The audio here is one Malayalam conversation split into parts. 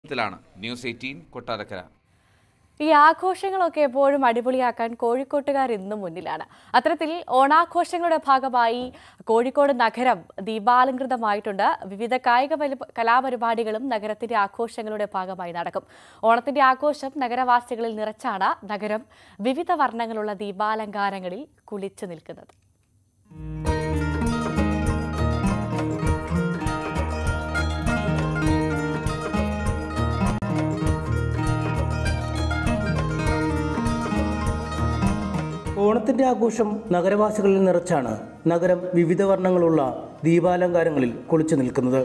ത്തിലാണ് ന്യൂസ് 18 കൊട്ടാരക്കര. ഈ ആഘോഷങ്ങളൊക്കെ എപ്പോഴും അടിപൊളിയാക്കാൻ കോഴിക്കോട്ടുകാർ ഇന്നും മുന്നിലാണ്. അത്തരത്തിൽ ഓണാഘോഷങ്ങളുടെ ഭാഗമായി കോഴിക്കോട് നഗരം ദീപാലങ്കൃതമായിട്ടുണ്ട്. വിവിധ കായിക കലാപരിപാടികളും നഗരത്തിന്റെ ആഘോഷങ്ങളുടെ ഭാഗമായി നടക്കും. ഓണത്തിന്റെ ആഘോഷം നഗരവാസികളിൽ നിറച്ചാണ് നഗരം വിവിധ വർണ്ണങ്ങളുള്ള ദീപാലങ്കാരങ്ങളിൽ കുളിച്ചു നിൽക്കുന്നത്. ഓണത്തിന്റെ ആഘോഷം നഗരവാസികളിൽ നിറച്ചാണ് നഗരം വിവിധ വർണ്ണങ്ങളുള്ള ദീപാലങ്കാരങ്ങളിൽ കുളിച്ചു നിൽക്കുന്നത്.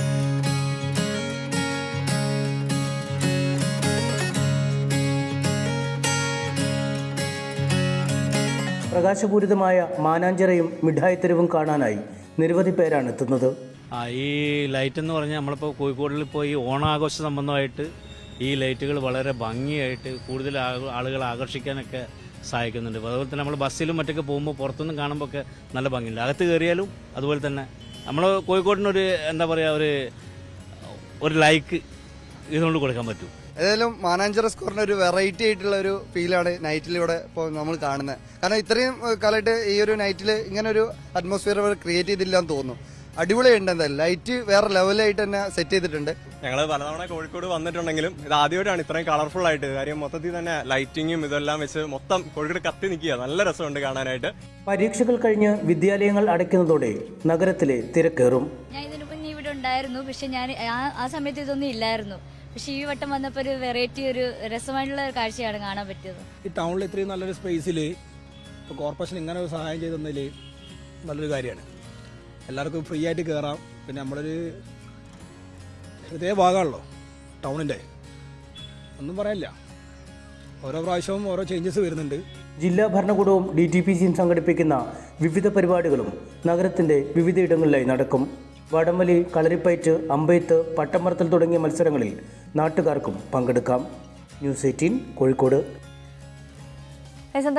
പ്രകാശപൂരിതമായ മാനാഞ്ചിറയും മിഠായിത്തെരുവും കാണാനായി നിരവധി പേരാണ് എത്തുന്നത്. ഈ ലൈറ്റ് എന്ന് പറഞ്ഞാൽ നമ്മളിപ്പോൾ കോഴിക്കോടിൽ പോയി ഓണാഘോഷ സംബന്ധമായിട്ട് ഈ ലൈറ്റുകൾ വളരെ ഭംഗിയായിട്ട് കൂടുതൽ ആളുകളെ ആകർഷിക്കാനൊക്കെ സഹായിക്കുന്നുണ്ട്. അതുപോലെ തന്നെ നമ്മൾ ബസ്സിലും മറ്റൊക്കെ പോകുമ്പോൾ പുറത്തുനിന്ന് കാണുമ്പോൾ ഒക്കെ നല്ല ഭംഗിയുണ്ട്. അകത്ത് കയറിയാലും അതുപോലെ തന്നെ നമ്മൾ കോഴിക്കോടിനൊരു എന്താ പറയുക ഒരു ലൈക്ക് ഇതുകൊണ്ട് കൊടുക്കാൻ പറ്റും. ഏതായാലും മാനാഞ്ചിറ സ്ക്വയറിന് ഒരു വെറൈറ്റി ആയിട്ടുള്ള ഒരു ഫീലാണ് നൈറ്റിലൂടെ ഇപ്പോൾ നമ്മൾ കാണുന്നത്. കാരണം ഇത്രയും കാലമായിട്ട് ഈ ഒരു നൈറ്റിൽ ഇങ്ങനെ ഒരു അറ്റ്മോസ്ഫിയർ അവർ ക്രിയേറ്റ് ചെയ്തില്ല എന്ന് തോന്നുന്നു. അടിപൊളിയുണ്ട്. എന്തായാലും ലൈറ്റ് വേറെ ലെവലായിട്ട് തന്നെ സെറ്റ് ചെയ്തിട്ടുണ്ട്. ഞങ്ങൾ പലതവണ കോഴിക്കോട് വന്നിട്ടുണ്ടെങ്കിലും ഇത് ആദ്യമായിട്ടാണ് ഇത്രയും കളർഫുൾ ആയിട്ട്. കാര്യം മൊത്തത്തിൽ തന്നെ ലൈറ്റിങ്ങും ഇതെല്ലാം വെച്ച് മൊത്തം കോഴിക്കോട് കത്തി നിൽക്കുക. നല്ല രസമുണ്ട് കാണാനായിട്ട്. പരീക്ഷകൾ കഴിഞ്ഞ് വിദ്യാലയങ്ങൾ അടയ്ക്കുന്നതോടെ നഗരത്തിലെ തിരക്കേറും. ഞാൻ ഇതിനു മുന്നേ ഇവിടെ ഉണ്ടായിരുന്നു, പക്ഷെ ഞാൻ ആ സമയത്ത് ഇതൊന്നും ഇല്ലായിരുന്നു. പക്ഷെ ഈ വട്ടം വന്നപ്പോൾ ഒരു വെറൈറ്റി, ഒരു രസമായിട്ടുള്ള കാഴ്ചയാണ് കാണാൻ പറ്റിയത്. ഈ ടൗണിൽ ഇത്രയും നല്ലൊരു സ്പേസിൽ ഇപ്പോൾ കോർപ്പറേഷൻ ഇങ്ങനെ ഒരു സഹായം ചെയ്ത് തന്നതിൽ നല്ലൊരു കാര്യമാണ്. എല്ലാവർക്കും ഫ്രീ ആയിട്ട് കയറാം. പിന്നെ നമ്മളൊരു ഹൃദയ ഭാഗമാണല്ലോ ടൗണിൻ്റെ, ഒന്നും പറയാനില്ല. ഓരോ പ്രാവശ്യവും ഓരോ ചേഞ്ചസ് വരുന്നുണ്ട്. ജില്ലാ ഭരണകൂടവും DTPCയും സംഘടിപ്പിക്കുന്ന വിവിധ പരിപാടികളും നഗരത്തിൻ്റെ വിവിധയിടങ്ങളിലായി നടക്കും. വടംവലി, കളരിപ്പയറ്റ്, അമ്പെയ്ത്ത്, പട്ടമർത്തൽ തുടങ്ങിയ മത്സരങ്ങളിൽ നാട്ടുകാർക്കും പങ്കെടുക്കാം. ന്യൂസ് 18 കോഴിക്കോട്.